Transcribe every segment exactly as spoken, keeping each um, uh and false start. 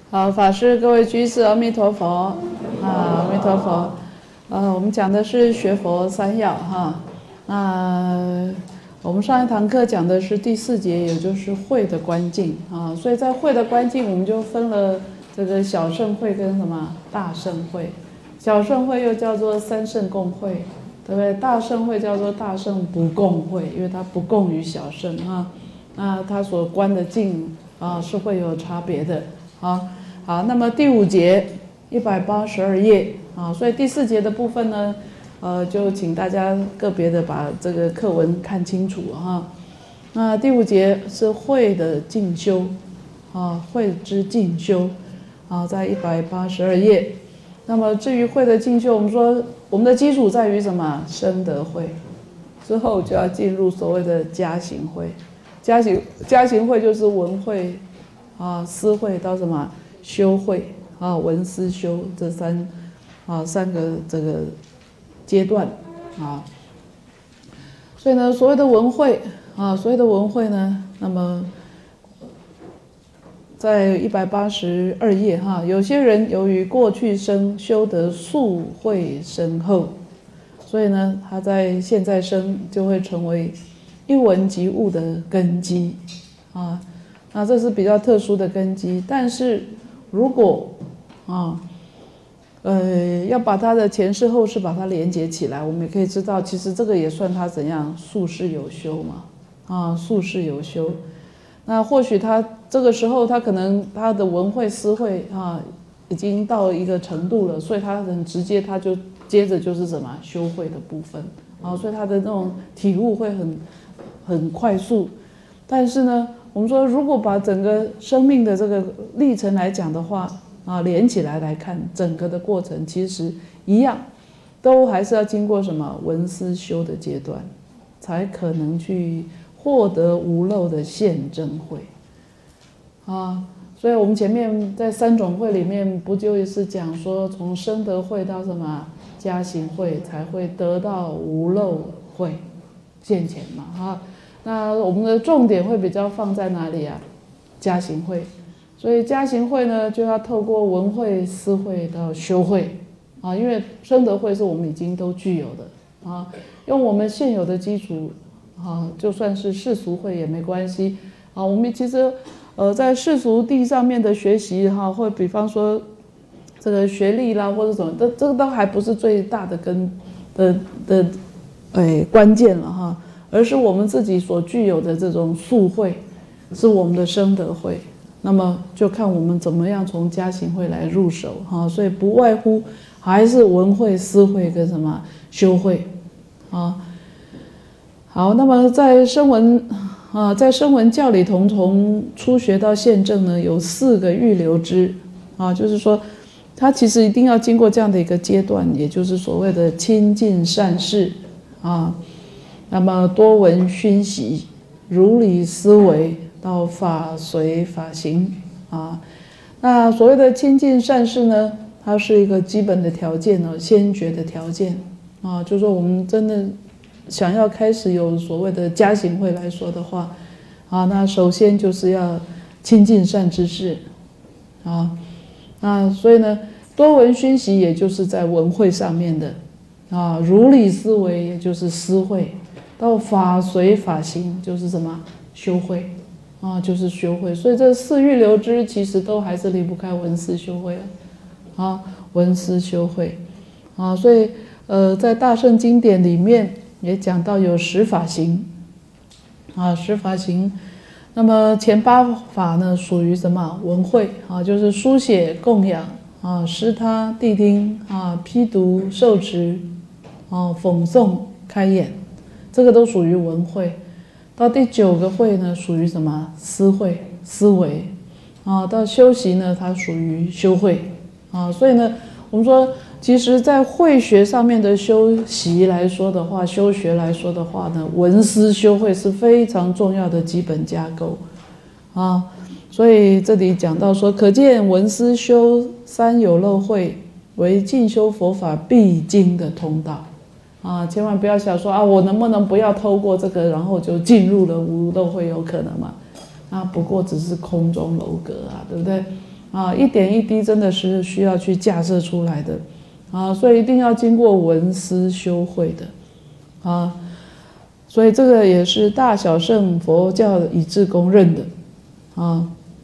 好，法师，各位居士，阿弥陀佛，啊，阿弥陀佛。呃，我们讲的是学佛三要哈。那我们上一堂课讲的是第四节，也就是慧的关境啊。所以在慧的关境，我们就分了这个小圣慧跟什么大圣慧。小圣慧又叫做三圣共慧，对不对？大圣慧叫做大圣不共慧，因为它不共于小圣啊。那它所观的境啊是会有差别的啊。好，那么第五节一百八十二页啊，所以第四节的部分呢，呃，就请大家个别的把这个课文看清楚哈。那第五节是慧的进修啊，慧之进修啊，在一百八十二页。那么至于慧的进修，我们说我们的基础在于什么？生得慧，之后就要进入所谓的加行慧。加行加行慧就是闻慧啊、思慧到什么？修慧啊，闻思修这三啊三个这个阶段啊，所以呢，所谓的闻慧啊，所谓的闻慧呢，那么在一百八十二页哈，有些人由于过去生修得宿慧深厚，所以呢，他在现在生就会成为一闻即悟的根基啊，那这是比较特殊的根基，但是如果啊，呃，要把他的前世后世把它连接起来，我们也可以知道，其实这个也算他怎样宿世有修嘛，啊，宿世有修。那或许他这个时候他可能他的闻慧思慧啊，已经到一个程度了，所以他很直接，他就接着就是什么修慧的部分啊，所以他的那种体悟会很很快速。但是呢，我们说，如果把整个生命的这个历程来讲的话，啊，连起来来看，整个的过程其实一样，都还是要经过什么闻思修的阶段，才可能去获得无漏的现真慧。啊，所以我们前面在三种慧里面，不就是讲说，从生得慧到什么加行慧，才会得到无漏慧现前嘛，哈。那我们的重点会比较放在哪里啊？加行慧，所以加行慧呢，就要透过闻慧、思慧到修慧啊，因为生得慧是我们已经都具有的啊，用我们现有的基础啊，就算是世俗慧也没关系啊。我们其实呃在世俗地上面的学习哈，或比方说这个学历啦或者什么，这这个都还不是最大的根的的哎关键了哈。而是我们自己所具有的这种宿慧，是我们的生得慧，那么就看我们怎么样从加行慧来入手哈，所以不外乎还是闻慧、思慧跟什么修慧啊。好，那么在声闻啊，在声闻教里头，从初学到现证呢，有四个预流支啊，就是说，它其实一定要经过这样的一个阶段，也就是所谓的亲近善事啊。那么多闻熏习，如理思维，到法随法行啊。那所谓的亲近善事呢，它是一个基本的条件呢，先决的条件啊。就是说我们真的想要开始有所谓的加行慧来说的话啊，那首先就是要亲近善知识啊。那所以呢，多闻熏习也就是在闻慧上面的啊，如理思维也就是思慧。到法随法行就是什么修慧啊，就是修慧。所以这四欲流支其实都还是离不开闻思修慧啊，闻思修慧啊。所以呃，在大乘经典里面也讲到有十法行啊，十法行。那么前八法呢，属于什么闻慧啊，就是书写、供养啊、施他、谛听啊、批读、受持啊、讽诵、开演。这个都属于闻慧。到第九个慧呢，属于什么思慧、思维啊。到修习呢，它属于修慧啊。所以呢，我们说，其实在慧学上面的修习来说的话，修学来说的话呢，闻思修慧是非常重要的基本架构啊。所以这里讲到说，可见闻思修三有漏慧为进修佛法必经的通道。啊，千万不要想说啊，我能不能不要透过这个，然后就进入了无漏慧，有可能吗？啊，不过只是空中楼阁啊，对不对？ 啊，一点一滴真的是需要去架设出来的啊，所以一定要经过闻思修慧的啊，所以这个也是大小乘佛教一致公认的啊。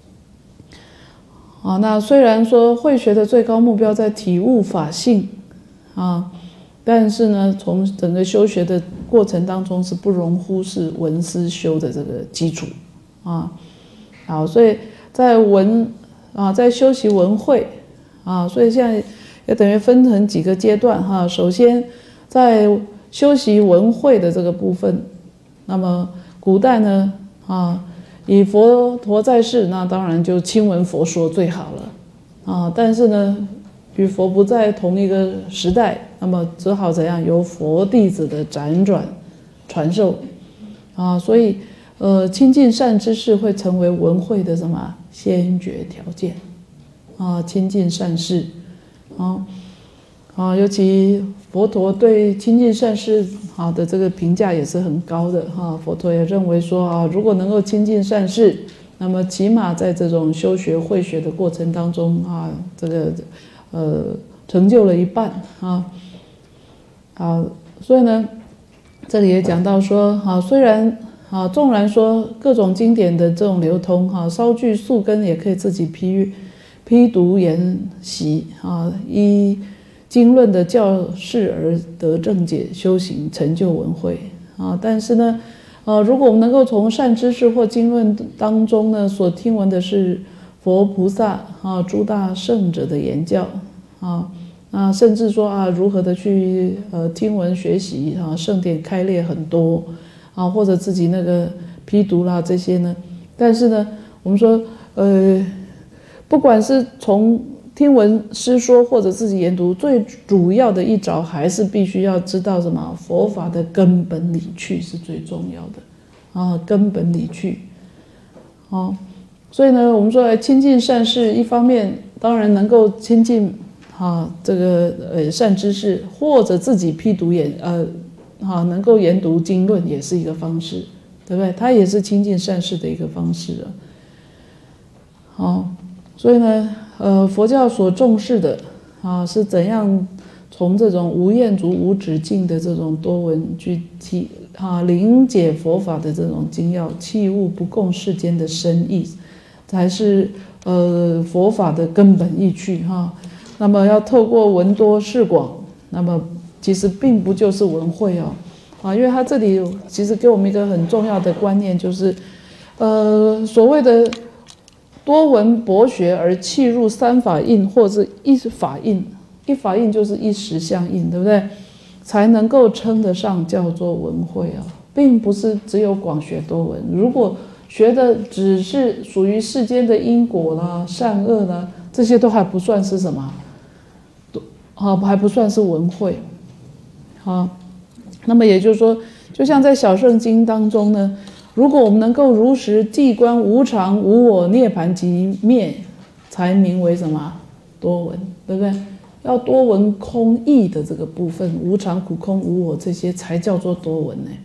啊，那虽然说慧学的最高目标在体悟法性啊，但是呢，从整个修学的过程当中是不容忽视闻思修的这个基础啊。好，所以在闻啊，在修习闻慧啊，所以现在也等于分成几个阶段哈。首先，在修习闻慧的这个部分，那么古代呢啊，以佛陀在世，那当然就亲闻佛说最好了啊。但是呢，与佛不在同一个时代，那么只好怎样由佛弟子的辗转传授啊。所以呃，亲近善知识会成为闻慧的什么先决条件啊？亲近善士啊啊，尤其佛陀对亲近善士好的这个评价也是很高的哈。佛陀也认为说啊，如果能够亲近善士，那么起码在这种修学慧学的过程当中啊，这个呃成就了一半啊。好，所以呢，这里也讲到说啊，虽然啊，纵然说各种经典的这种流通哈，稍具宿根也可以自己批批读研习啊，依经论的教示而得正解，修行成就闻慧啊。但是呢，呃，如果我们能够从善知识或经论当中呢，所听闻的是佛菩萨啊、诸大圣者的言教啊，啊，甚至说啊，如何的去呃听闻学习啊，圣典开列很多。啊，或者自己那个批读啦这些呢，但是呢，我们说，呃，不管是从听闻师说或者自己研读，最主要的一着还是必须要知道什么佛法的根本理趣是最重要的啊，根本理趣。哦，所以呢，我们说亲近善士，一方面当然能够亲近啊这个呃善知识，或者自己批读研呃。啊，能够研读经论也是一个方式，对不对？它也是亲近善士的一个方式啊。好，所以呢，呃，佛教所重视的啊，是怎样从这种无厌足、无止境的这种多闻去体啊，理解佛法的这种精要，器物不共世间的深意，才是呃佛法的根本意趣哈。那么要透过闻多识广，那么。其实并不就是闻慧哦，啊，因为他这里其实给我们一个很重要的观念，就是，呃，所谓的多闻博学而契入三法印，或者是一法印，一法印就是一时相应，对不对？才能够称得上叫做闻慧啊，并不是只有广学多闻。如果学的只是属于世间的因果啦、善恶啦，这些都还不算是什么，啊，还不算是闻慧。啊，那么也就是说，就像在小圣经当中呢，如果我们能够如实谛观无常、无我、涅槃即灭，才名为什么多闻，对不对？要多闻空义的这个部分，无常、苦、空、无我这些才叫做多闻呢。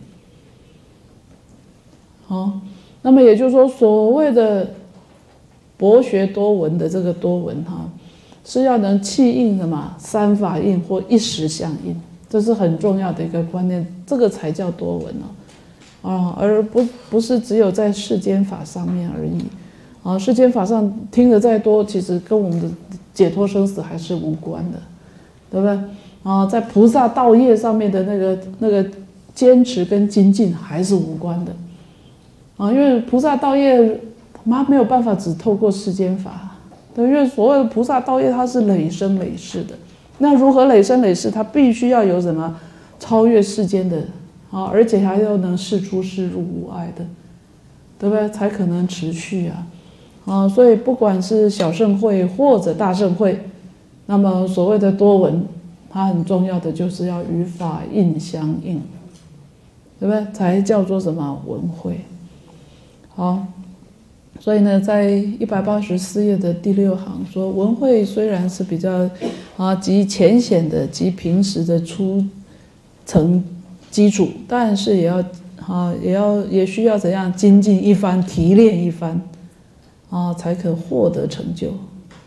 好，那么也就是说，所谓的博学多闻的这个多闻哈，是要能契应什么三法印或一时相应。这是很重要的一个观念，这个才叫多闻哦，啊，而不不是只有在世间法上面而已，啊，世间法上听得再多，其实跟我们的解脱生死还是无关的，对不对？啊，在菩萨道业上面的那个那个坚持跟精进还是无关的，啊，因为菩萨道业他没有办法只透过世间法，对，因为所谓的菩萨道业它是累生累世的。那如何累生累世？它必须要有什么超越世间的啊，而且还要能事出世入无碍的，对不对？才可能持续啊啊！所以不管是小乘会或者大乘会，那么所谓的多闻，它很重要的就是要与法印相应，对不对？才叫做什么闻慧。好。所以呢，在一百八十四页的第六行说，闻慧虽然是比较啊极浅显的、极平时的初层基础，但是也要啊也要也需要怎样精进一番、提炼一番啊，才可获得成就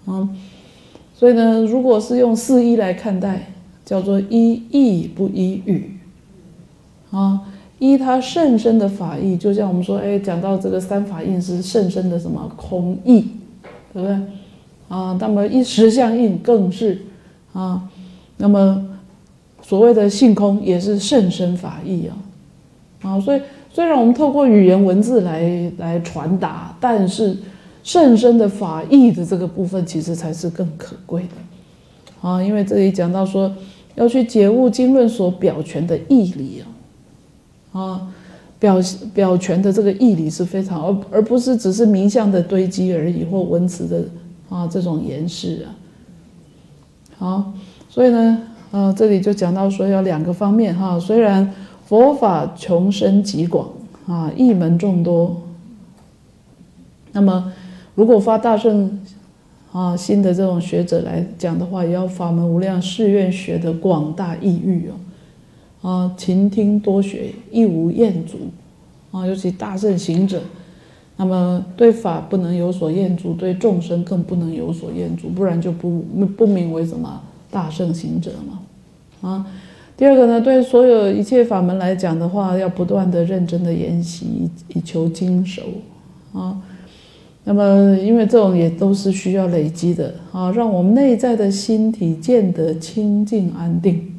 啊。所以呢，如果是用四依来看待，叫做依义不依语啊。依它甚深的法义，就像我们说，哎，讲到这个三法印是甚深的什么空义，对不对啊？那么一实相印更是啊。那么所谓的性空也是甚深法义啊。啊，所以虽然我们透过语言文字来来传达，但是甚深的法义的这个部分，其实才是更可贵的啊。因为这里讲到说，要去解悟经论所表全的义理啊，啊，表表全的这个义理是非常，而而不是只是名相的堆积而已，或文词的啊这种言饰啊。好，所以呢，呃，这里就讲到说有两个方面哈，虽然佛法穷深极广啊，义门众多，那么如果发大乘啊新的这种学者来讲的话，也要法门无量誓愿学的广大意欲哦，啊，勤听多学，亦无厌足啊，尤其大乘行者，那么对法不能有所厌足，对众生更不能有所厌足，不然就不不名为什么大乘行者嘛，啊。第二个呢，对所有一切法门来讲的话，要不断的认真的研习，以求精熟啊。那么，因为这种也都是需要累积的啊，让我们内在的心体见得清净安定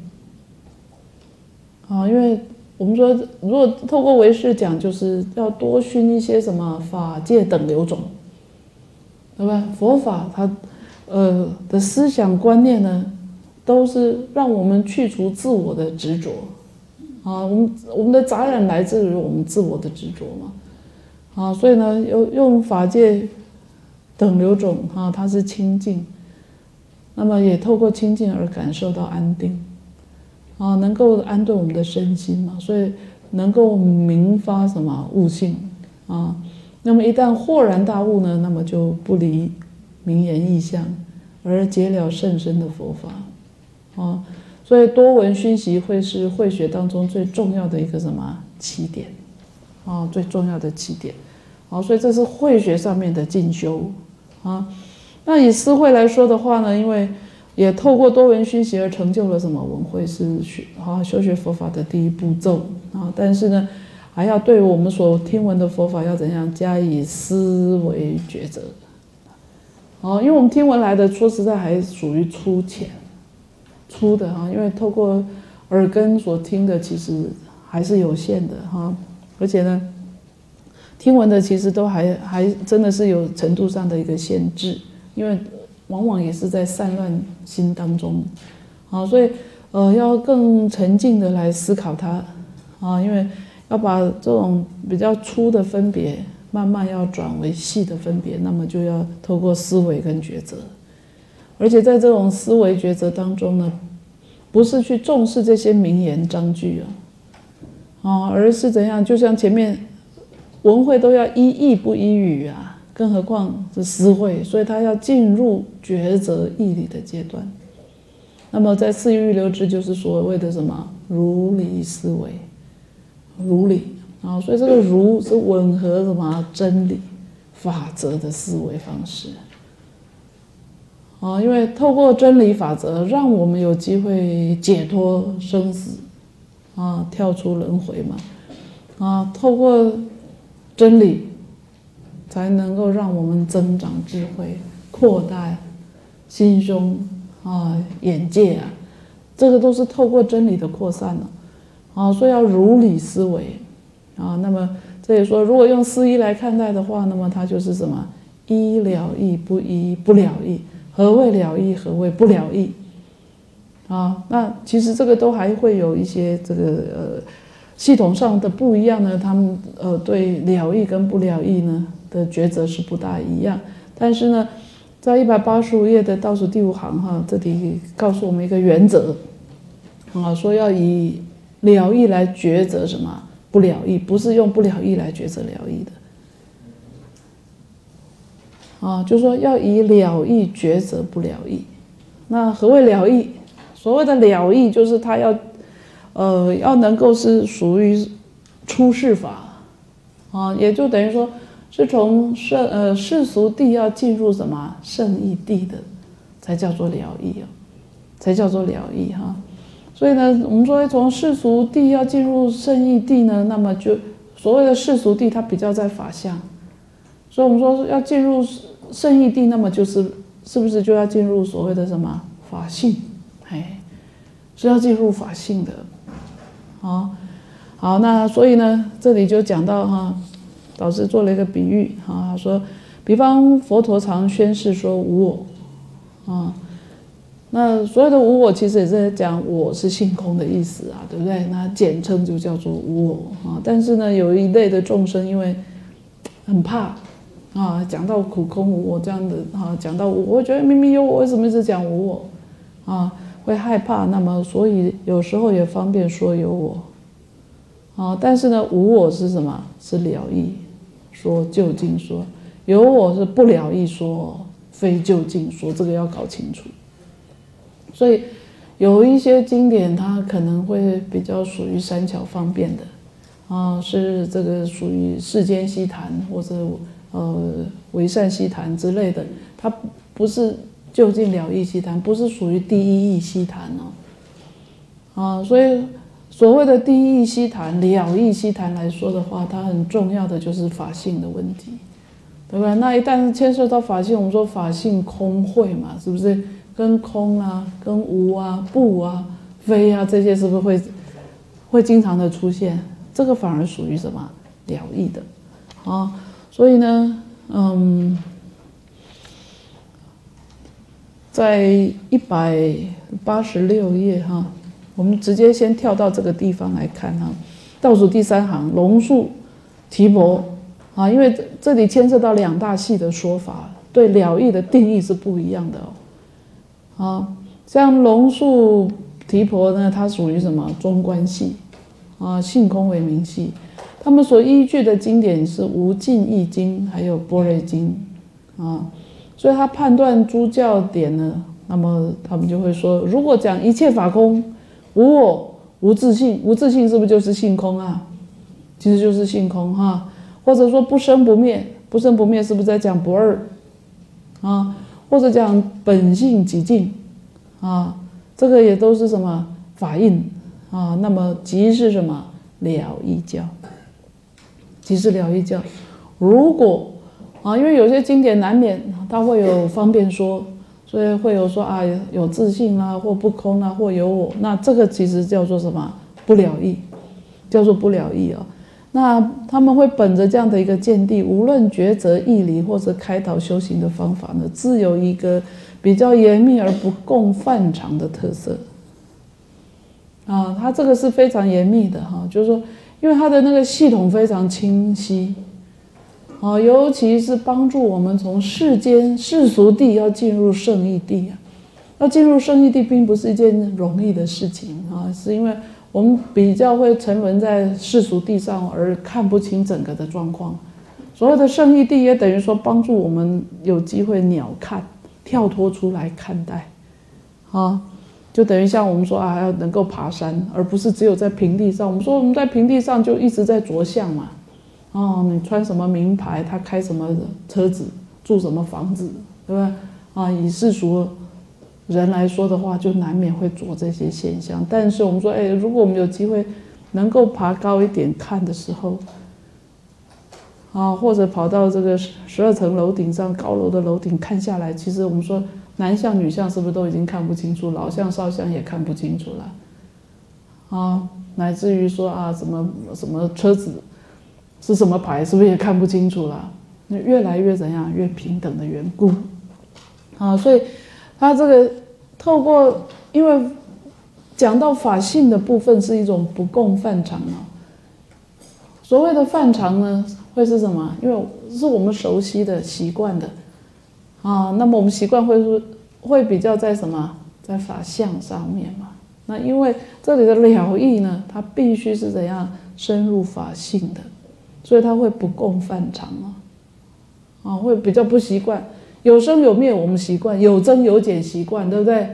啊。因为我们说，如果透过唯识讲，就是要多熏一些什么法界等流种，对吧？佛法它呃的思想观念呢，都是让我们去除自我的执着啊。我们我们的杂染来自于我们自我的执着嘛。啊，所以呢，用用法界等流种啊，它是清净，那么也透过清净而感受到安定，啊，能够安顿我们的身心嘛，所以能够明发什么悟性啊。那么一旦豁然大悟呢，那么就不离名言义相，而结了甚深的佛法啊。所以多闻熏习会是慧学当中最重要的一个什么起点啊，最重要的起点。好，所以这是慧学上面的进修啊。那以思慧来说的话呢，因为也透过多闻熏习而成就了什么闻慧，是学啊修学佛法的第一步骤啊。但是呢，还要对我们所听闻的佛法要怎样加以思维抉择。哦，因为我们听闻来的，说实在还属于粗浅、粗的哈，因为透过耳根所听的，其实还是有限的哈，而且呢。听闻的其实都还还真的是有程度上的一个限制，因为往往也是在散乱心当中，啊，所以呃要更沉静的来思考它，啊，因为要把这种比较粗的分别慢慢要转为细的分别，那么就要透过思维跟抉择，而且在这种思维抉择当中呢，不是去重视这些名言章句啊，啊，而是怎样，就像前面。闻慧都要依义不依语啊，更何况是思慧，所以他要进入抉择义理的阶段。那么在四欲流支就是所谓的什么如理思维，如理啊，所以这个如是吻合什么真理法则的思维方式啊，因为透过真理法则，让我们有机会解脱生死啊，跳出轮回嘛啊，透过真理才能够让我们增长智慧，扩大心胸啊、眼界啊，这个都是透过真理的扩散了啊，所以要如理思维啊。那么这里说，如果用思依来看待的话，那么它就是什么？依了义不依不了义。何谓了义？何谓不了义？啊，那其实这个都还会有一些这个呃。系统上的不一样呢，他们呃对了义跟不了义呢的抉择是不大一样。但是呢，在一百八十五页的倒数第五行哈，这里告诉我们一个原则啊，说要以了义来抉择什么不了义，不是用不了义来抉择了义的啊，就是说要以了义抉择不了义。那何谓了义？所谓的了义，就是他要。呃，要能够是属于出世法啊，也就等于说是从圣呃世俗地要进入什么圣义地的，才叫做了义啊，才叫做了义哈。所以呢，我们说从世俗地要进入圣义地呢，那么就所谓的世俗地，它比较在法相，所以我们说要进入圣义地，那么就是是不是就要进入所谓的什么法性？哎，是要进入法性的。好，好，那所以呢，这里就讲到哈，导师做了一个比喻哈，说，比方佛陀常宣示说无我啊，那所有的无我其实也是在讲我是性空的意思啊，对不对？那简称就叫做无我啊。但是呢，有一类的众生因为很怕啊，讲到苦空无我这样的啊，讲到无我，我觉得明明有我，为什么一直讲无我啊？会害怕，那么所以有时候也方便说有我啊。但是呢，无我是什么？是了义说，究竟说；有我是不了义说，非究竟说，这个要搞清楚。所以有一些经典它可能会比较属于善巧方便的啊，是这个属于世间悉谈或者呃唯善悉谈之类的，它不是究竟了义悉谈，不是属于第一义悉谈哦啊。所以所谓的第一义悉谈、了义悉谈来说的话，它很重要的就是法性的问题，对吧？那一旦牵涉到法性，我们说法性空慧嘛，是不是？跟空啊、跟无啊、不啊、非啊，这些是不是会会经常的出现？这个反而属于什么了义的啊？所以呢，嗯，在一百八十六页哈，我们直接先跳到这个地方来看哈，倒数第三行龙树提婆啊，因为这里牵涉到两大系的说法，对了义的定义是不一样的哦。啊，像龙树提婆呢，它属于什么中观系啊，性空为名系。他们所依据的经典是《无尽意经》还有《般若经》啊，所以他判断诸教典呢，那么他们就会说，如果讲一切法空，无我、无自性，无自性是不是就是性空啊？其实就是性空哈，或者说不生不灭，不生不灭是不是在讲不二啊？或者讲本性寂静啊，这个也都是什么法印啊？那么即是什么了义教，即是了义教。如果啊，因为有些经典难免它会有方便说，所以会有说啊有自性啦，或不空啦，或有我，那这个其实叫做什么不了义，叫做不了义啊。那他们会本着这样的一个见地，无论抉择义理或者开导修行的方法呢，自有一个比较严密而不共犯常的特色啊。它这个是非常严密的哈，就是说，因为它的那个系统非常清晰啊，尤其是帮助我们从世间世俗地要进入圣义地啊。要进入圣义地并不是一件容易的事情啊，是因为我们比较会沉沦在世俗地上，而看不清整个的状况。所谓的圣义地，也等于说帮助我们有机会鸟瞰、跳脱出来看待，啊，就等于像我们说啊，要能够爬山，而不是只有在平地上。我们说我们在平地上就一直在着相嘛，哦，你穿什么名牌，他开什么车子，住什么房子，对吧？啊，以世俗人来说的话，就难免会着这些现象。但是我们说，哎，如果我们有机会能够爬高一点看的时候，啊，或者跑到这个十二层楼顶上，高楼的楼顶看下来，其实我们说男相女相是不是都已经看不清楚，老相少相也看不清楚了，啊，乃至于说啊，什么什么车子是什么牌，是不是也看不清楚了？那越来越怎样，越平等的缘故，啊，所以他这个透过，因为讲到法性的部分是一种不共犯常啊。所谓的犯常呢，会是什么？因为是我们熟悉的、习惯的啊。那么我们习惯会说，会比较在什么？在法相上面嘛。那因为这里的了义呢，它必须是怎样深入法性的，所以它会不共犯常啊，啊，会比较不习惯。有生有灭我们习惯，有增有减习惯，对不对？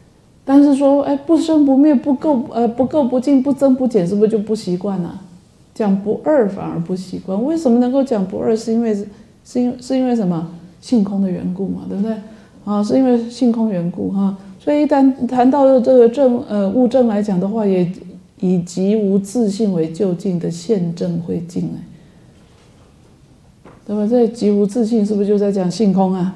但是说，哎，不生不灭，不垢呃不垢不净，不增不减，是不是就不习惯了？ 讲不二反而不习惯。为什么能够讲不二？是因为是因是因为什么？性空的缘故嘛，对不对？啊，是因为性空缘故哈。所以一旦谈到这个正呃物证来讲的话，也以极无自性为究竟的现证慧境哎。对吧？这极无自性是不是就在讲性空啊？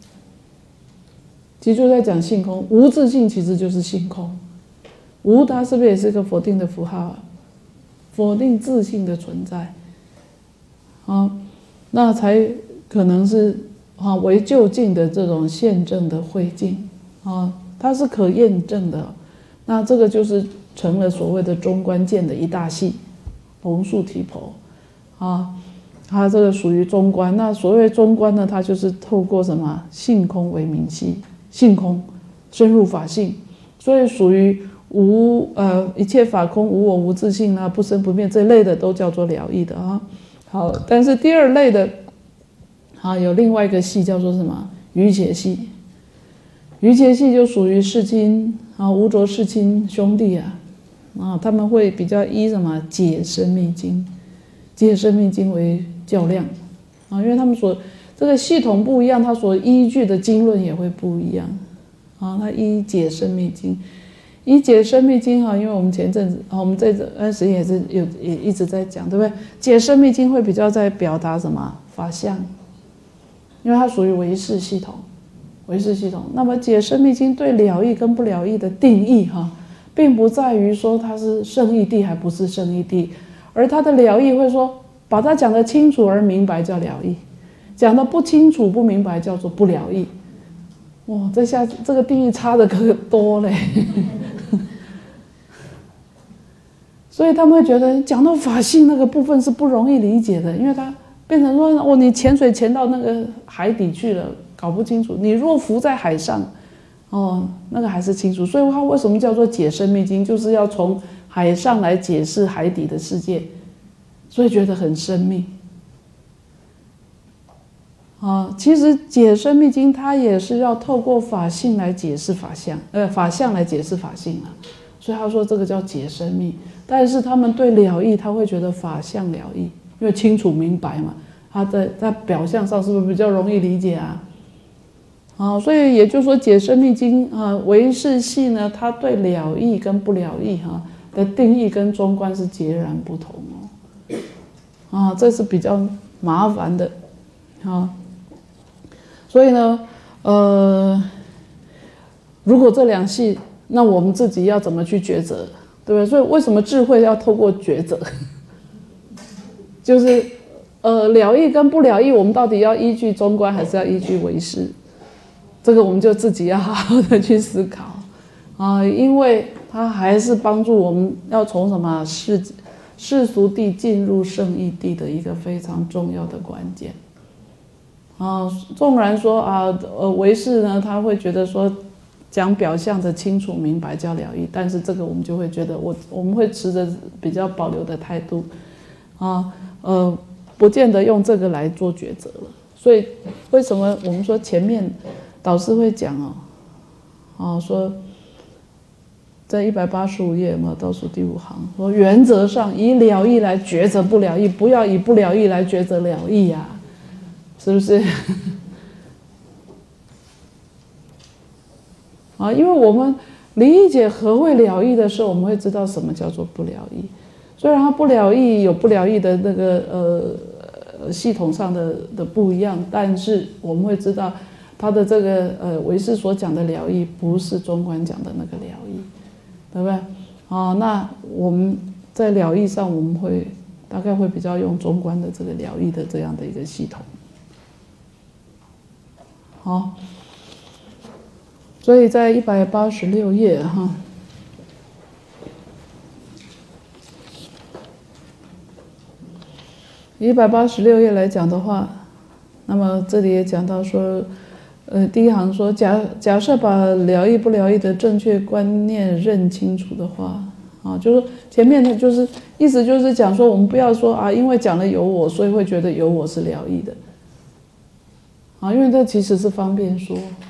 其实就在讲性空，无自性其实就是性空。无它是不是也是一个否定的符号啊？否定自性的存在，啊，那才可能是啊为究竟的这种现证的慧境啊，它是可验证的。那这个就是成了所谓的中观见的一大系，龙树提婆啊。它这个属于中观，那所谓中观呢，它就是透过什么性空为明系，性空深入法性，所以属于无呃一切法空无我无自性啊，不生不灭这类的都叫做了义的啊。好，但是第二类的啊有另外一个系叫做什么瑜伽系，瑜伽系就属于世亲啊无着世亲兄弟啊啊他们会比较依什么解深密经，解深密经为较量啊，因为他们所这个系统不一样，他所依据的经论也会不一样啊。他依解深密经，依解深密经啊，因为我们前阵子啊，我们这段时间也是有也一直在讲，对不对？解深密经会比较在表达什么法相，因为它属于唯识系统，唯识系统。那么解深密经对了义跟不了义的定义哈，并不在于说它是圣义谛还不是圣义谛，而它的了义会说。把它讲得清楚而明白叫了义，讲得不清楚不明白叫做不了义。哇，这下这个定义差的可多嘞。所以他们会觉得讲到法性那个部分是不容易理解的，因为它变成说哦，你潜水潜到那个海底去了，搞不清楚。你若浮在海上，哦，那个还是清楚。所以它为什么叫做解深密经，就是要从海上来解释海底的世界。所以觉得很深密啊，其实解深密经它也是要透过法性来解释法相，呃，法相来解释法性啊。所以他说这个叫解深密，但是他们对了义，他会觉得法相了义，因为清楚明白嘛，他在在表象上是不是比较容易理解啊？啊，所以也就是说解深密经啊，唯识系呢，它对了义跟不了义哈、啊、的定义跟中观是截然不同哦。啊，这是比较麻烦的，啊，所以呢，呃，如果这两系，那我们自己要怎么去抉择，对不对？所以为什么智慧要透过抉择？就是，呃，了义跟不了义，我们到底要依据中观还是要依据唯识？这个我们就自己要好好的去思考，啊，因为它还是帮助我们要从什么世世俗谛进入圣义谛的一个非常重要的关键啊。纵然说啊，呃，唯识呢，他会觉得说讲表象的清楚明白叫了义，但是这个我们就会觉得我我们会持着比较保留的态度啊，呃，不见得用这个来做抉择了。所以为什么我们说前面导师会讲哦，啊说。在一百八十五页嘛，倒数第五行说，原则上以了义来抉择不了义，不要以不了义来抉择了义呀、啊，是不是？啊，因为我们理解何谓了义的时候，我们会知道什么叫做不了义。虽然它不了义有不了义的那个呃系统上的的不一样，但是我们会知道它的这个呃唯识所讲的了义，不是中观讲的那个了义。对不对？啊，那我们在了义上，我们会大概会比较用中观的这个了义的这样的一个系统。好，所以在一百八十六页哈，一百八十六页来讲的话，那么这里也讲到说。呃，第一行说，假假设把了义不了义的正确观念认清楚的话，啊，就是前面的就是意思就是讲说，我们不要说啊，因为讲了有我，所以会觉得有我是了义的，啊，因为这其实是方便说，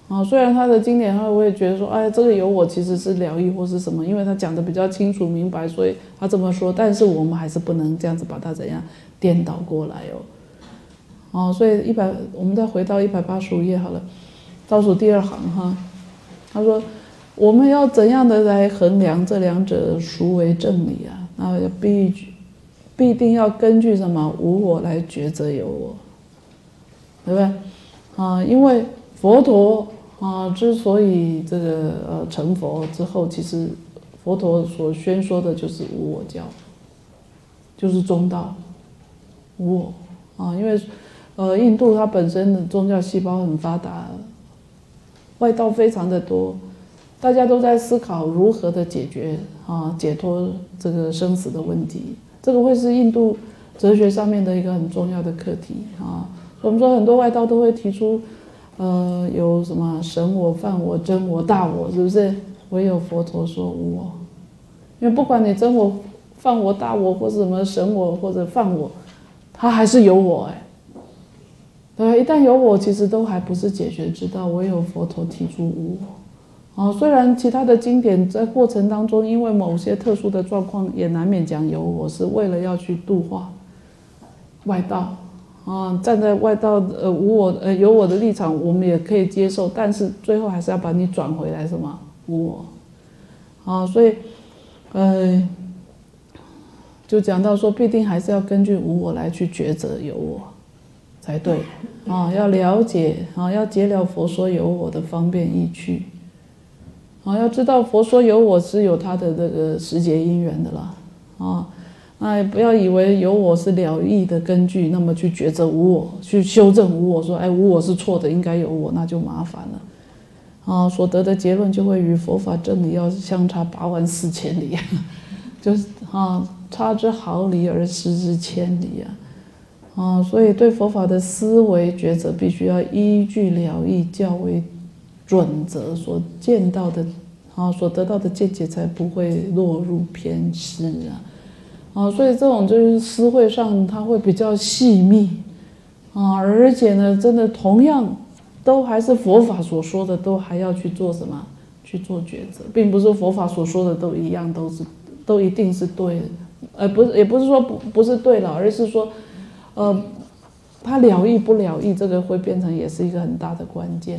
啊，虽然他的经典，他我也觉得说，哎，这个有我其实是疗愈或是什么，因为他讲的比较清楚明白，所以他这么说。但是我们还是不能这样子把它怎样颠倒过来哦。哦，所以一百，我们再回到一百八十五页好了，倒数第二行哈，他说我们要怎样的来衡量这两者孰为正理啊？那必必定要根据什么无我来抉择有我，对不对？啊，因为佛陀啊，之所以这个呃成佛之后，其实佛陀所宣说的就是无我教，就是中道，无我啊。因为呃印度它本身的宗教细胞很发达，外道非常的多，大家都在思考如何的解决啊解脱这个生死的问题，这个会是印度哲学上面的一个很重要的课题啊。我们说很多外道都会提出。呃，有什么神我、梵我、真我、大我，是不是？唯有佛陀说无我，因为不管你真我、梵我、大我，或者什么神我或者梵我，它还是有我哎。对，一旦有我，其实都还不是解决之道。唯有佛陀提出无我。啊，虽然其他的经典在过程当中，因为某些特殊的状况，也难免讲有我，是为了要去度化外道。啊，站在外道呃无我呃有我的立场，我们也可以接受，但是最后还是要把你转回来什么无我，啊，所以呃就讲到说，必定还是要根据无我来去抉择有我才对啊，要了解啊，要解了佛说有我的方便易趣啊，要知道佛说有我是有它的这个时节因缘的啦啊。那不要以为有我是了义的根据，那么去抉择无我，去修正无我，说哎无我是错的，应该有我，那就麻烦了，啊，所得的结论就会与佛法真理要相差八万四千里，就是啊差之毫厘而失之千里啊，啊，所以对佛法的思维抉择，必须要依据了义较为准则所见到的，啊所得到的见解，才不会落入偏失啊。啊，所以这种就是思会上，它会比较细密啊，而且呢，真的同样都还是佛法所说的，都还要去做什么？去做抉择，并不是佛法所说的都一样，都是都一定是对的，呃，不是，也不是说不不是对了，而是说，呃，它了义不了义，这个会变成也是一个很大的关键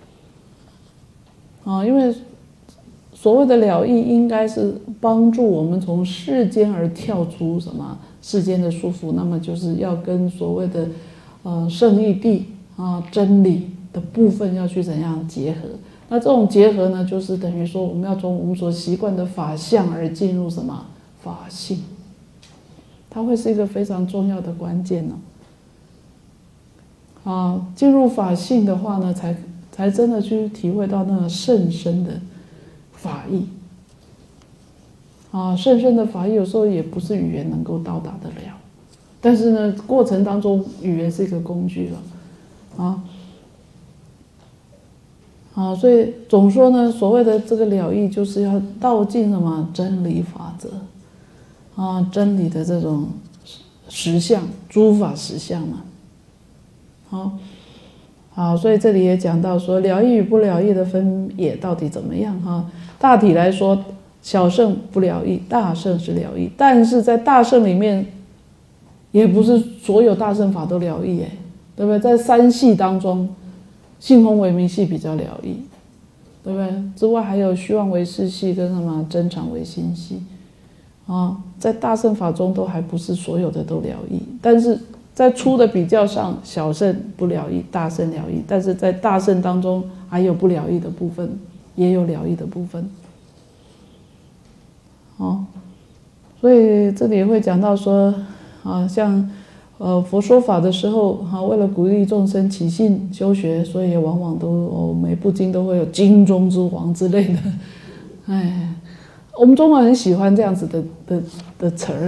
啊，因为。所谓的了义，应该是帮助我们从世间而跳出什么世间的束缚，那么就是要跟所谓的呃圣义谛啊真理的部分要去怎样结合？那这种结合呢，就是等于说我们要从我们所习惯的法相而进入什么法性，它会是一个非常重要的关键呢。啊，进入法性的话呢，才才真的去体会到那个甚深的。法义啊，甚深的法义有时候也不是语言能够到达得了，但是呢，过程当中语言是一个工具了啊啊，所以总说呢，所谓的这个了义，就是要道尽什么真理法则啊，真理的这种实相，诸法实相嘛，好。好，所以这里也讲到说，了义与不了义的分野到底怎么样哈？大体来说，小圣不了义，大圣是了义，但是在大圣里面，也不是所有大圣法都了义哎，对不对？在三系当中，性空唯名系比较了义，对不对？之外还有虚妄唯识系跟什么真常唯心系啊，在大圣法中都还不是所有的都了义，但是。在粗的比较上，小圣不了义，大圣了义，但是在大圣当中还有不了义的部分，也有了义的部分。哦，所以这里会讲到说，啊，像呃佛说法的时候，哈、啊，为了鼓励众生起信修学，所以往往都、哦、每部经都会有经中之王之类的。哎，我们中国人很喜欢这样子的的的词儿。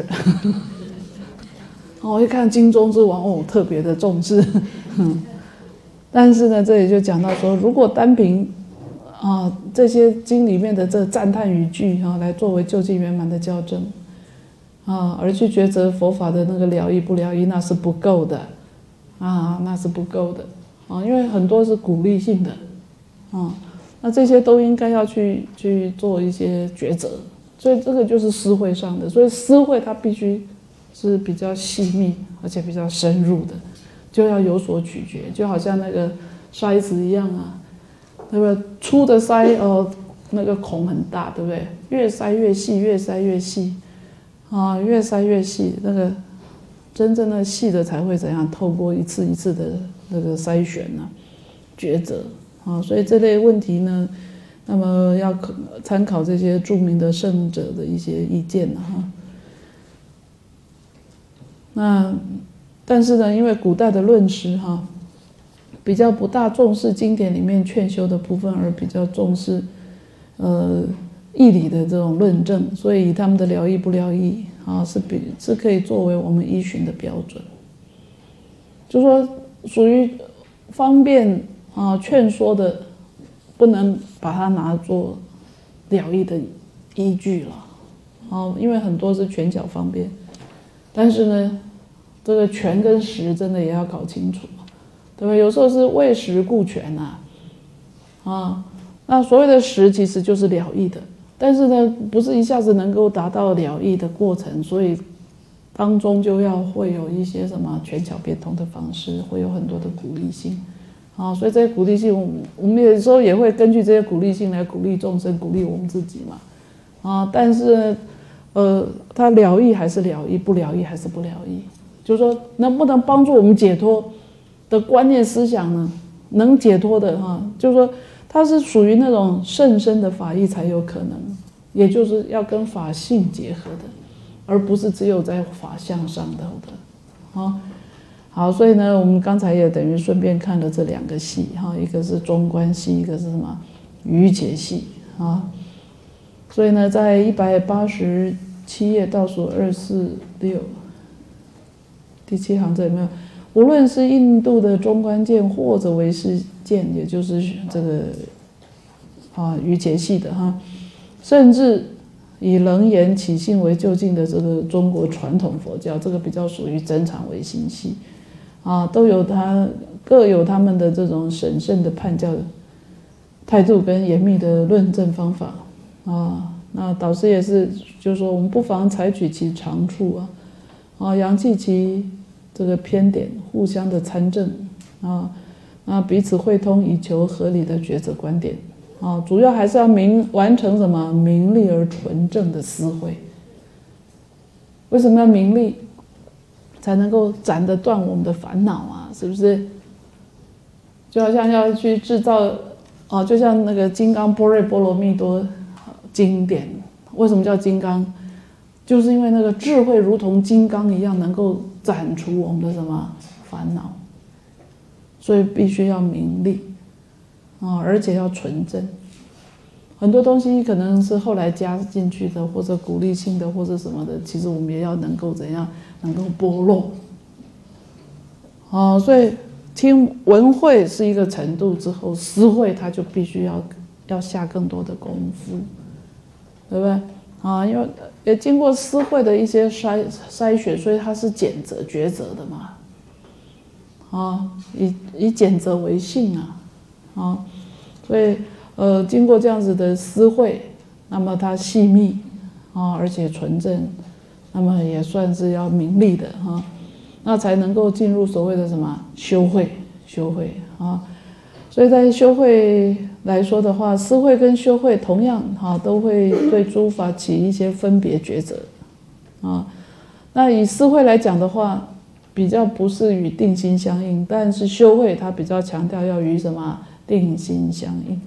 我一看经中之王，哦，特别的重视。但是呢，这里就讲到说，如果单凭啊这些经里面的这赞叹语句啊，来作为究竟圆满的校正啊，而去抉择佛法的那个了义不了义，那是不够的啊，那是不够的啊，因为很多是鼓励性的啊，那这些都应该要去去做一些抉择，所以这个就是思慧上的，所以思慧它必须是比较细密而且比较深入的，就要有所取决，就好像那个筛子一样啊，对不对？粗的筛呃那个孔很大，对不对？越筛越细，越筛越细，啊，越筛越细，那个真正的细的才会怎样？透过一次一次的那个筛选啊，抉择啊，所以这类问题呢，那么要参考这些著名的圣者的一些意见啊哈。那但是呢，因为古代的论师哈，比较不大重视经典里面劝修的部分，而比较重视呃义理的这种论证，所以他们的了义不了义啊，是比是可以作为我们依循的标准。就说属于方便啊劝说的，不能把它拿作了义的依据了啊，因为很多是权巧方便，但是呢，这个权跟实真的也要搞清楚，对吧？有时候是为实顾权呐，啊，那所谓的实其实就是了义的，但是呢，不是一下子能够达到了义的过程，所以当中就要会有一些什么权巧变通的方式，会有很多的鼓励性，啊，所以这些鼓励性，我们有时候也会根据这些鼓励性来鼓励众生，鼓励我们自己嘛，啊，但是呃，它了义还是了义，不了义还是不了义。就是说，能不能帮助我们解脱的观念思想呢？能解脱的哈，就是说，它是属于那种甚深的法义才有可能，也就是要跟法性结合的，而不是只有在法相上头的。啊，好，所以呢，我们刚才也等于顺便看了这两个系哈，一个是中观系，一个是什么瑜伽系啊。所以呢，在一百八十七页倒数二四六。第七行这里面，无论是印度的中观见或者唯识见，也就是这个啊瑜伽系的哈，甚至以楞严起信为究竟的这个中国传统佛教，这个比较属于真常唯心系啊，都有它各有他们的这种审慎的判教态度跟严密的论证方法啊。那导师也是，就是说我们不妨采取其长处啊。啊，扬弃其这个偏点，互相的参证啊，那彼此汇通，以求合理的抉择观点啊。主要还是要明完成什么明利而纯正的思慧。为什么要明利？才能够斩得断我们的烦恼啊，是不是？就好像要去制造啊，就像那个《金刚般若波罗蜜多》经典，为什么叫金刚？就是因为那个智慧如同金刚一样，能够斩除我们的什么烦恼，所以必须要明利啊，而且要纯正。很多东西可能是后来加进去的，或者鼓励性的，或者什么的，其实我们也要能够怎样，能够剥落啊。所以听闻慧是一个程度之后，思慧它就必须要要下更多的功夫，对不对？啊，因为也经过思慧的一些筛筛选，所以它是拣择抉择的嘛，啊，以以拣择为性啊，啊，所以呃，经过这样子的思慧，那么它细密啊，而且纯正，那么也算是要明利的哈、啊，那才能够进入所谓的什么修慧，修慧啊。所以在修慧来说的话，思慧跟修慧同样哈，都会对诸法起一些分别抉择啊。那以思慧来讲的话，比较不是与定心相应，但是修慧它比较强调要与什么定心相应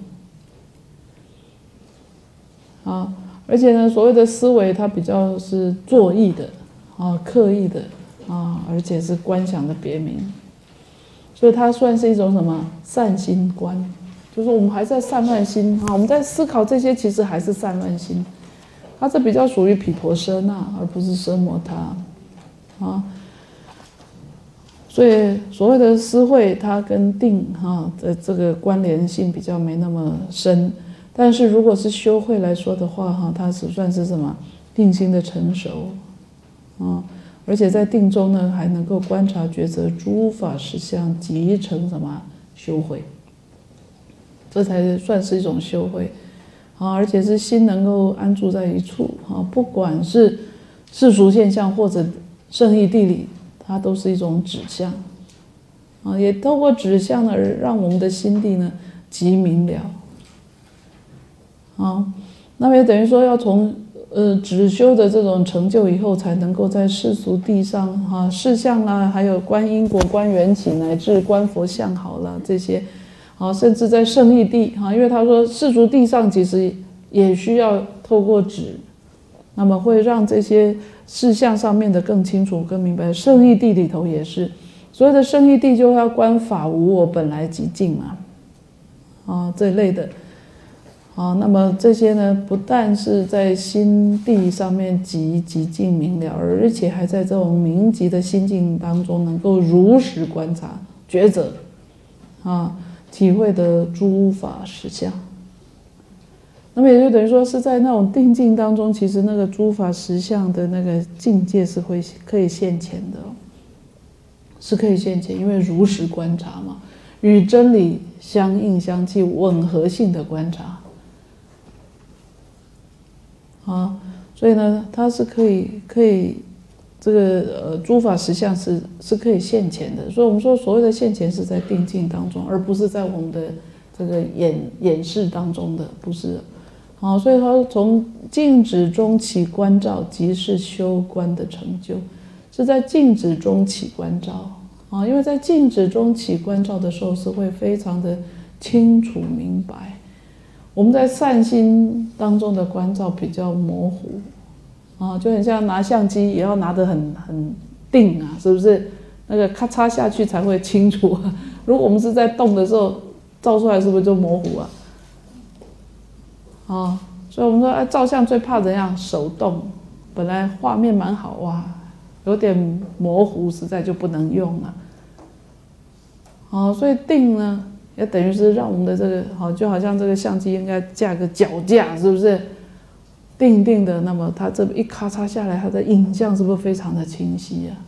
啊。而且呢，所谓的思维它比较是作意的啊，刻意的啊，而且是观想的别名。所以它算是一种什么善心观，就是我们还在善乱心啊，我们在思考这些，其实还是善乱心，它这比较属于毗婆舍那，而不是奢摩他啊。所以所谓的思慧，它跟定哈的这个关联性比较没那么深，但是如果是修慧来说的话哈，它是算是什么定心的成熟啊。而且在定中呢，还能够观察抉择诸法实相，即成什么修慧这才算是一种修慧啊，而且是心能够安住在一处啊，不管是世俗现象或者圣义地理，它都是一种指向啊，也透过指向呢，而让我们的心地呢极明了啊。那么也等于说要从呃止修的这种成就以后，才能够在世俗地上哈、啊、事相啦，还有观因果、观缘起，乃至观佛像好了这些，啊，甚至在圣义地哈、啊，因为他说世俗地上其实也需要透过止，那么会让这些事项上面的更清楚、更明白。圣义地里头也是，所谓的圣义地就要观法无我本来即净嘛，啊这一类的。啊，那么这些呢，不但是在心地上面极极尽明了，而且还在这种明极的心境当中，能够如实观察、抉择，啊，体会的诸法实相。那么也就等于说，是在那种定境当中，其实那个诸法实相的那个境界是会可以现前的，是可以现前，因为如实观察嘛，与真理相应相契、吻合性的观察。啊，所以呢，它是可以可以这个呃诸法实相是是可以现前的，所以我们说所谓的现前是在定境当中，而不是在我们的这个演演示当中的，不是。好，所以他从静止中起观照，即是修观的成就，是在静止中起观照啊，因为在静止中起观照的时候，是会非常的清楚明白。我们在散心当中的观照比较模糊啊，就很像拿相机也要拿得很很定啊，是不是？那个咔嚓下去才会清楚。如果我们是在动的时候照出来，是不是就模糊啊？啊，所以我们说，哎，照相最怕怎样？手动，本来画面蛮好哇，有点模糊，实在就不能用了。啊，所以定呢？也等于是让我们的这个好，就好像这个相机应该架个脚架，是不是？定定的，那么它这一咔嚓下来，它的影像是不是非常的清晰啊？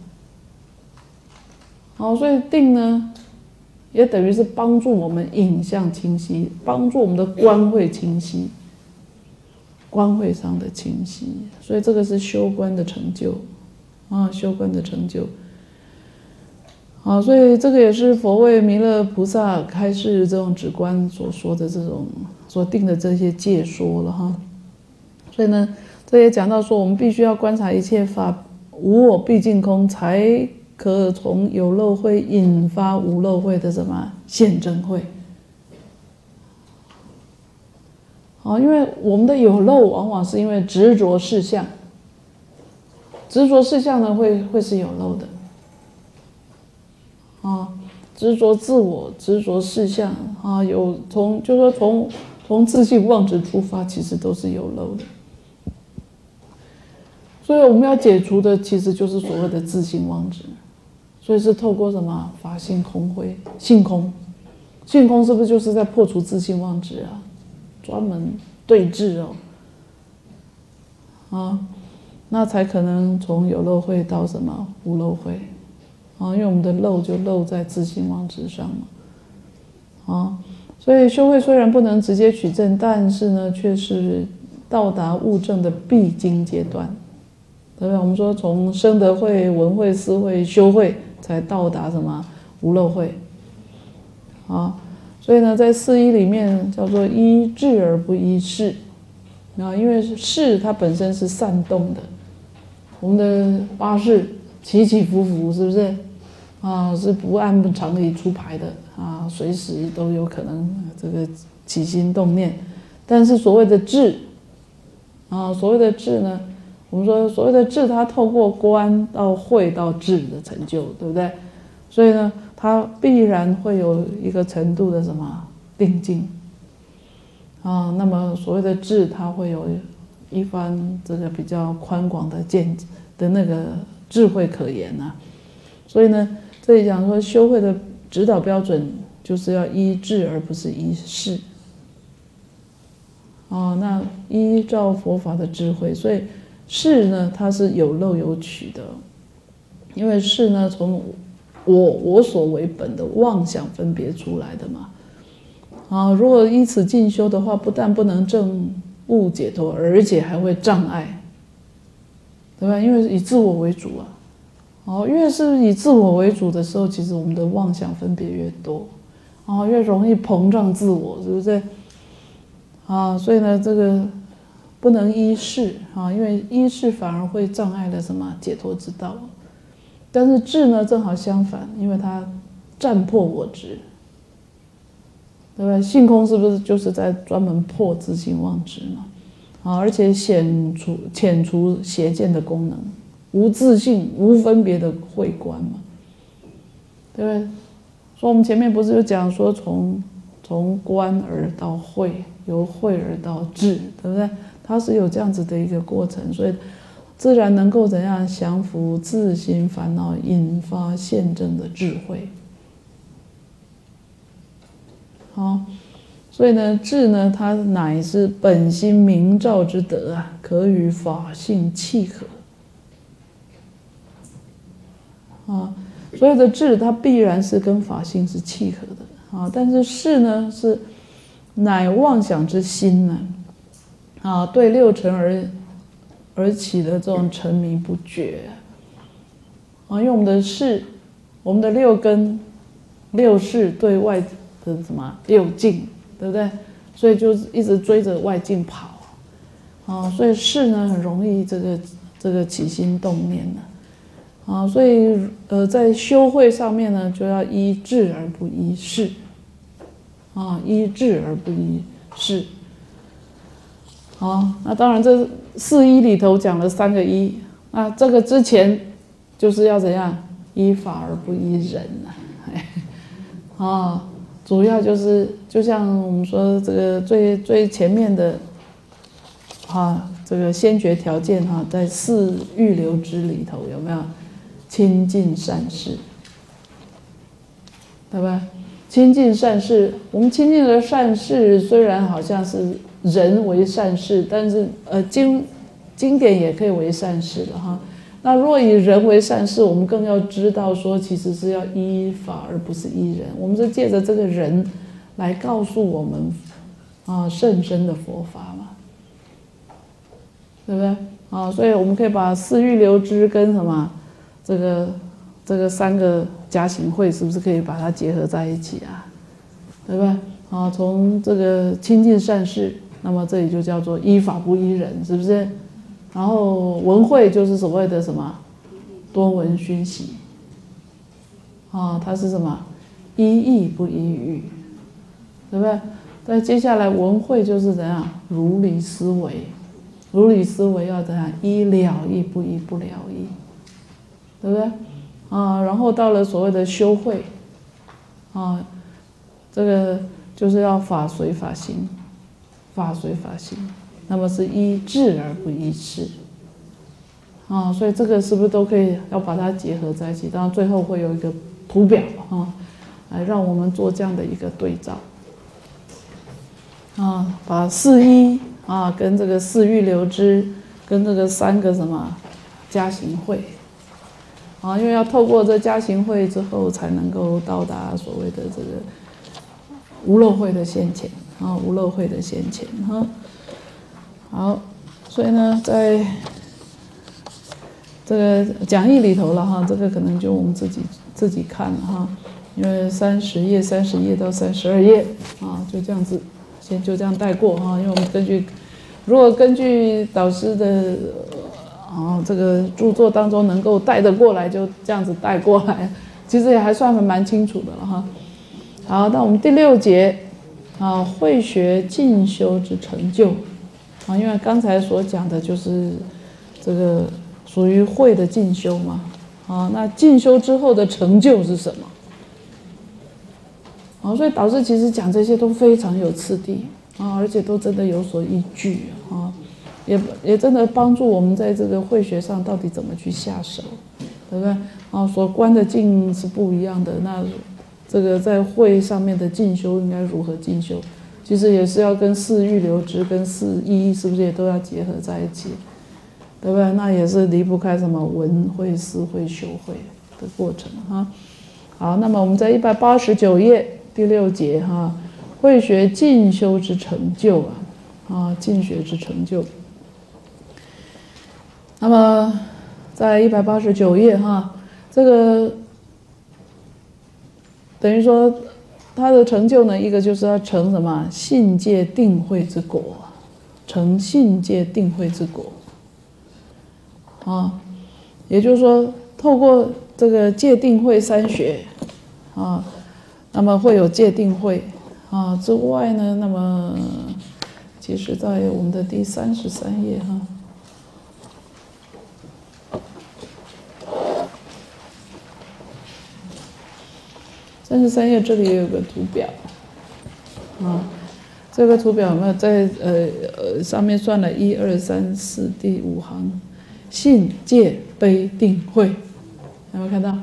好，所以定呢，也等于是帮助我们影像清晰，帮助我们的观慧清晰，观慧上的清晰。所以这个是修观的成就啊，修观的成就。好，所以这个也是佛为弥勒菩萨开示这种止观所说的这种所定的这些戒说了哈。所以呢，这也讲到说，我们必须要观察一切法无我毕竟空，才可从有漏慧引发无漏慧的什么现真慧。好，因为我们的有漏往往是因为执着事项，执着事项呢会会是有漏的。啊，执着自我，执着事项啊，有从就说从从自性妄执出发，其实都是有漏的。所以我们要解除的，其实就是所谓的自性妄执。所以是透过什么法性空慧，性空，性空是不是就是在破除自性妄执啊？专门对治哦，啊，那才可能从有漏慧到什么无漏慧。啊，因为我们的漏就漏在自性妄执上嘛，啊，所以修慧虽然不能直接取证，但是呢，却是到达悟证的必经阶段，对不对？我们说从生得慧、闻慧、思慧、修慧，才到达什么无漏慧，啊，所以呢，在四依里面叫做依智而不依事，啊，因为事它本身是散动的，我们的八识起起伏伏，是不是？啊，是不按常理出牌的啊，随时都有可能这个起心动念。但是所谓的智啊，所谓的智呢，我们说所谓的智，它透过观到慧到智的成就，对不对？所以呢，它必然会有一个程度的什么定境啊。那么所谓的智，它会有一番这个比较宽广的见的那个智慧可言啊。所以呢，这里讲说修慧的指导标准就是要依智而不是依事啊。那依照佛法的智慧，所以事呢它是有漏有取的，因为事呢从我我所为本的妄想分别出来的嘛啊，如果依此进修的话，不但不能证悟解脱，而且还会障碍，对吧？因为以自我为主啊。哦，越是以自我为主的时候，其实我们的妄想分别越多，哦，越容易膨胀自我，是不是？啊，所以呢，这个不能依事啊，因为依事反而会障碍了什么解脱之道。但是智呢，正好相反，因为它占破我执，对吧？性空是不是就是在专门破自性妄执嘛？啊，而且显除遣除邪见的功能。无自性、无分别的慧观嘛，对不对？所以我们前面不是有讲说从从观而到慧，由慧而到智，对不对？它是有这样子的一个过程，所以自然能够怎样降服自心烦恼，引发现证的智慧。好，所以呢，智呢，它乃是本心明照之德啊，可与法性契合。啊，所有的智它必然是跟法性是契合的啊，但是事呢是乃妄想之心呢，啊，对六尘而而起的这种沉迷不觉啊，因为我们的事，我们的六根、六识对外的什么六境，对不对？所以就一直追着外境跑啊，所以事呢很容易这个这个起心动念呢。啊，所以呃，在修慧上面呢，就要依智而不依事，啊，依智而不依事。好，那当然这四依里头讲了三个依，那这个之前就是要怎样依法而不依人啊，啊，主要就是就像我们说这个最最前面的，啊，这个先决条件哈，在四欲流支里头有没有？亲近善事，对吧？亲近善事，我们亲近的善事虽然好像是人为善事，但是呃经经典也可以为善事的哈。那若以人为善事，我们更要知道说，其实是要依法而不是依人。我们是借着这个人来告诉我们啊甚深的佛法嘛，对不对？啊，所以我们可以把四欲流支跟什么？这个这个三个加行慧是不是可以把它结合在一起啊？对吧？啊，从这个亲近善事，那么这里就叫做依法不依人，是不是？然后闻慧就是所谓的什么多闻熏习，啊，它是什么依义不依语，对不对？再接下来闻慧就是怎样如理思维，如理思维要怎样依了义不依不了义。对不对？啊，然后到了所谓的修慧，啊，这个就是要法随法行，法随法行，那么是依智而不依事，啊，所以这个是不是都可以要把它结合在一起？当然最后会有一个图表啊，来让我们做这样的一个对照，啊，把四依啊跟这个四欲流支跟这个三个什么加行慧。啊，因为要透过这加行慧之后，才能够到达所谓的这个无漏慧的现前啊，无漏慧的现前哈。好，所以呢，在这个讲义里头了哈，这个可能就我们自己自己看了哈，因为三十页、三十页到三十二页啊，就这样子，先就这样带过哈，因为我们根据如果根据导师的。哦，这个著作当中能够带得过来，就这样子带过来，其实也还算蛮清楚的了哈。好，那我们第六节啊，慧学进修之成就啊，因为刚才所讲的就是这个属于慧的进修嘛啊，那进修之后的成就是什么？啊，所以导师其实讲这些都非常有次第啊，而且都真的有所依据啊。也也真的帮助我们在这个慧学上到底怎么去下手，对不对？啊，所观的境是不一样的，那这个在慧上面的进修应该如何进修？其实也是要跟四欲流支跟四依是不是也都要结合在一起，对不对？那也是离不开什么闻慧、思慧、修慧的过程哈。好，那么我们在一百八十九页第六节哈， 慧学进修之成就啊，啊，进学之成就。那么，在一百八十九页哈，这个等于说他的成就呢，一个就是要成什么信戒定慧之果，成信戒定慧之果啊，也就是说，透过这个戒定慧三学啊，那么会有戒定慧啊之外呢，那么其实在我们的第三十三页哈。三十三页这里也有个图表，啊，这个图表有没有在呃呃上面算了一二三四第五行，信戒悲定慧，有没有看到？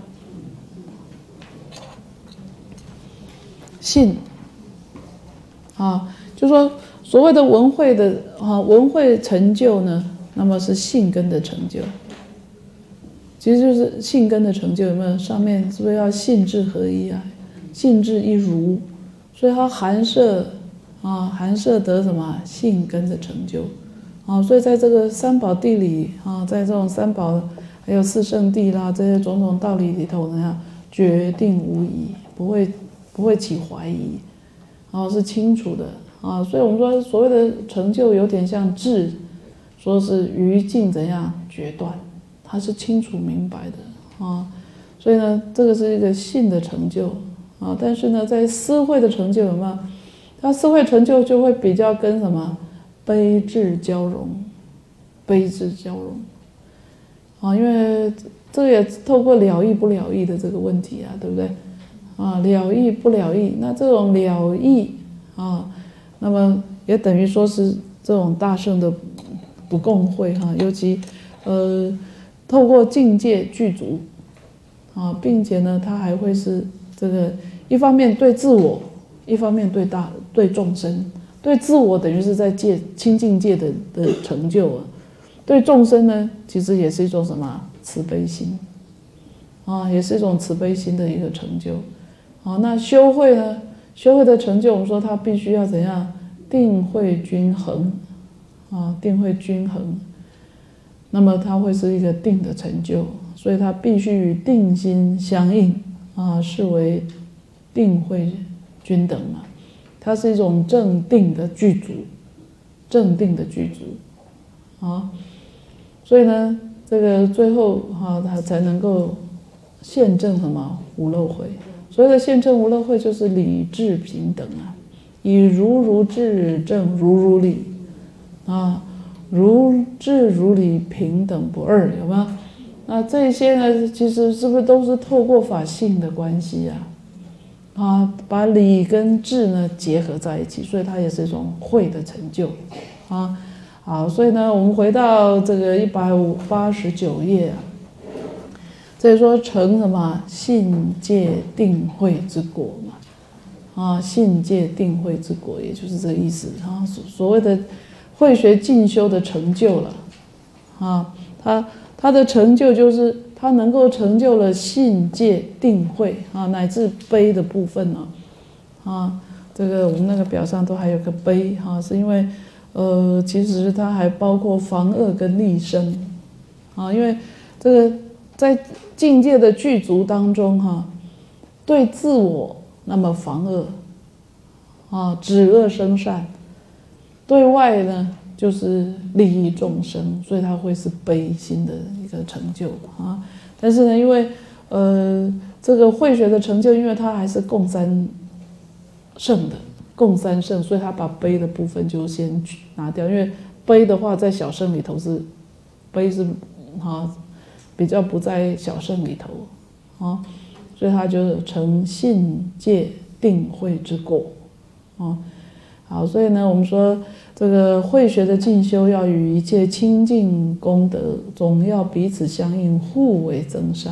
信，啊，就说所谓的文慧的啊文慧成就呢，那么是信根的成就。其实就是信根的成就，有没有？上面是不是要信智合一啊？信智一如，所以它含摄啊，含摄得什么信根的成就啊？所以在这个三宝地里啊，在这种三宝还有四圣谛啦这些种种道理里头呢，决定无疑，不会不会起怀疑，啊，是清楚的啊。所以我们说所谓的成就有点像智，说是于境怎样决断，它是清楚明白的啊。所以呢，这个是一个信的成就。啊，但是呢，在思慧的成就有没有？它思慧成就就会比较跟什么悲智交融，悲智交融。啊，因为这个也透过了义不了义的这个问题啊，对不对？啊，了义不了义，那这种了义啊，那么也等于说是这种大圣的不共慧哈、啊，尤其呃，透过境界具足啊，并且呢，它还会是。这个一方面对自我，一方面对大对众生，对自我等于是在界清净界的的成就啊，对众生呢，其实也是一种什么慈悲心啊，也是一种慈悲心的一个成就啊。那修慧呢，修慧的成就，我们说它必须要怎样定慧均衡啊，定慧均衡，那么它会是一个定的成就，所以它必须与定心相应。啊，视为定慧均等嘛，它是一种正定的具足，正定的具足啊，所以呢，这个最后哈、啊，它才能够现证什么无漏慧。所谓的现证无漏慧，就是理智平等啊，以如如智证如如理啊，如智如理平等不二，有没有？那这些呢，其实是不是都是透过法性的关系啊？啊，把理跟智呢结合在一起，所以它也是一种慧的成就啊。好，所以呢，我们回到这个一百八十九页啊，这里说成什么信戒定慧之果嘛？啊，信戒定慧之果，也就是这个意思啊。所谓的慧学进修的成就了啊，它。他的成就就是他能够成就了信戒定慧啊，乃至悲的部分呢啊，这个我们那个表上都还有个悲哈、啊，是因为呃，其实它还包括防恶跟利生啊，因为这个在境界的具足当中哈、啊，对自我那么防恶啊，止恶生善，对外呢。就是利益众生，所以它会是悲心的一个成就啊。但是呢，因为呃这个慧学的成就，因为它还是共三圣的，共三圣，所以他把悲的部分就先拿掉。因为悲的话，在小圣里头是悲是啊比较不在小圣里头啊，所以它就成信戒定慧之果啊。好，所以呢，我们说。这个慧学的进修要与一切清净功德，总要彼此相应，互为增上。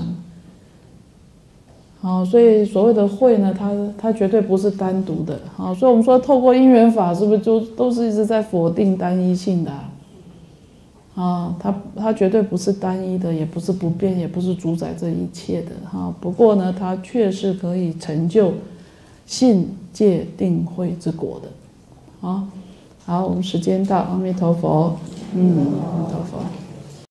好，所以所谓的慧呢，它它绝对不是单独的。好，所以我们说透过因缘法，是不是就都是一直在否定单一性的啊？啊，它它绝对不是单一的，也不是不变，也不是主宰这一切的哈。不过呢，它确实可以成就信戒定慧之果的。啊，好，我们时间到，阿弥陀佛，嗯，阿弥陀佛。